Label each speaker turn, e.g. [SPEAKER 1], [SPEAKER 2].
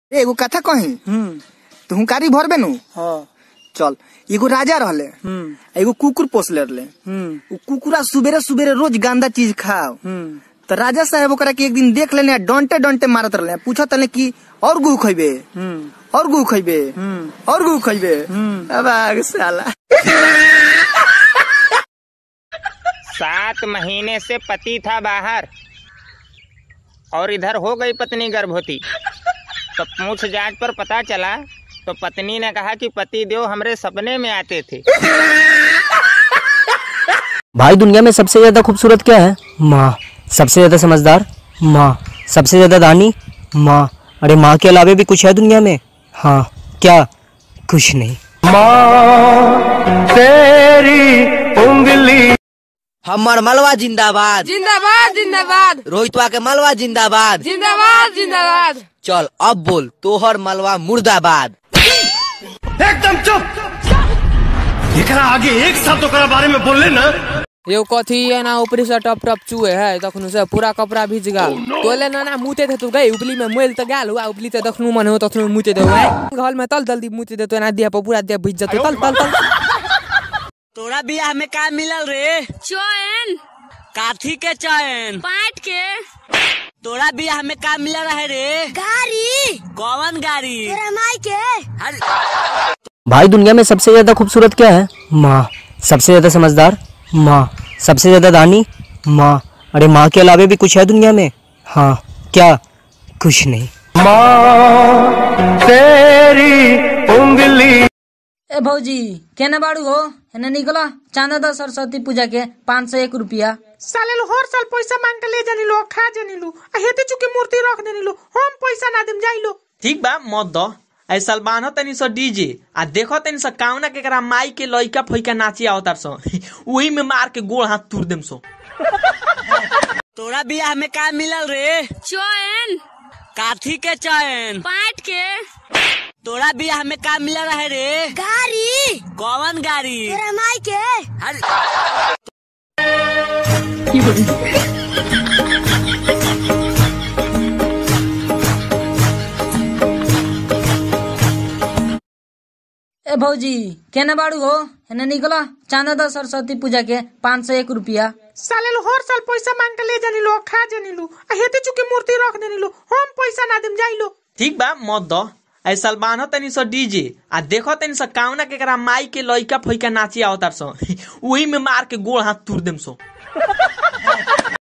[SPEAKER 1] एगो कथा कही तू कारी भर बेनु।
[SPEAKER 2] हाँ।
[SPEAKER 1] चल एगो राजा रहले एगो कुकुर पोसले रहले। उ कुकुरा सुबेरे सुबेरे रोज गंदा चीज खाओ। तो राजा साहब ओकरा के एक दिन देख लेने डंटे डंटे मारत रहले। पूछत रहले कि और गु खइबे और गु खइबे और गु खइबे। अब आग साला
[SPEAKER 3] 7 महीने से पति था बाहर और इधर हो गई पत्नी गर्भवती। तो पूछ जांच पर पता चला तो पत्नी ने कहा कि पति देव हमरे सपने में आते थे।
[SPEAKER 4] भाई दुनिया में सबसे ज्यादा खूबसूरत क्या है? माँ। सबसे ज्यादा समझदार? माँ। सबसे ज्यादा दानी? माँ। अरे माँ के अलावे भी कुछ है दुनिया में? हाँ। क्या? कुछ नहीं। माँ तेरी उंगली।
[SPEAKER 5] हमर मलवा जिंदाबाद
[SPEAKER 6] जिंदाबाद जिंदाबाद।
[SPEAKER 5] रोहितवा के मलवा जिंदाबाद
[SPEAKER 6] जिंदाबाद जिंदाबाद।
[SPEAKER 5] चल अब बोल तोहर मलवा मुर्दाबाद।
[SPEAKER 7] एकदम चुप। एकरा आगे एक शब्द ओकरा बारे में बोलले ना
[SPEAKER 6] यो कथी है ना ऊपरी से टप टप चुए है तखनु से पूरा कपड़ा भीज गल। तोले ना मुते थे तू गई उपली में मोइल त गाल हुआ उपली त दखनु मन हो तखनु मुते दे घर में तल जल्दी मुते दे तो ना दिया पूरा दिया भीज जते तल तल तल।
[SPEAKER 5] तोरा बियाह में का मिलल रे?
[SPEAKER 8] चैन।
[SPEAKER 5] काठी के चैन?
[SPEAKER 8] पाट के।
[SPEAKER 5] तोरा बियाह में का मिलल रहे रे?
[SPEAKER 8] गाड़ी।
[SPEAKER 5] कौन गाड़ी?
[SPEAKER 8] तेरा माई के।
[SPEAKER 4] भाई दुनिया में सबसे ज्यादा खूबसूरत क्या है? माँ। सबसे ज्यादा समझदार? माँ। सबसे ज्यादा दानी? माँ। अरे माँ के अलावे भी कुछ है दुनिया में? हाँ। क्या? कुछ नहीं। माँ तेरी उंगली।
[SPEAKER 9] ए भौजी केने बाड़ू हो हेने निकला चांदा दा सरस्वती पूजा के 501 रुपया।
[SPEAKER 2] साले लो हर साल पैसा मांग के ले जानी लो खा जानी लो हेते चुके मूर्ति रख देनी लो हम पैसा ना देम जाई लो।
[SPEAKER 10] ठीक बा मत दो ऐ साल बान्हो तनी सो डीजे आ देखो तनी सो काउना के करा माई के लइका फइका नाची आवतार सो वही में मार के गोड़ हाथ तोड़ देम सो।
[SPEAKER 5] तोरा बियाह में का मिलल रे?
[SPEAKER 8] चैन।
[SPEAKER 5] काठी के चैन?
[SPEAKER 8] पाट के।
[SPEAKER 5] तोरा बियाह में का मिलल रहे रे?
[SPEAKER 8] गाड़ी।
[SPEAKER 5] कौन गाड़ी?
[SPEAKER 8] तेरा माई के।
[SPEAKER 9] ए भौजी केने बाड़ू हो हेने निकला चांदा दा सरस्वती पूजा के 501 रुपया।
[SPEAKER 2] साले लो हर साल पैसा मांग के ले जानी लो खा जानी लो हेते चुके मूर्ति रख देनी लो हम पैसा ना देम जाई लो।
[SPEAKER 10] ठीक बा मत दो ऐ साल बान्हो तनी सो डीजे आ देखो तनी सो काउना के करा माई के लइका फइका नाची आवतार सो वही में मार के गोड़ हाथ तोड़ देम सो।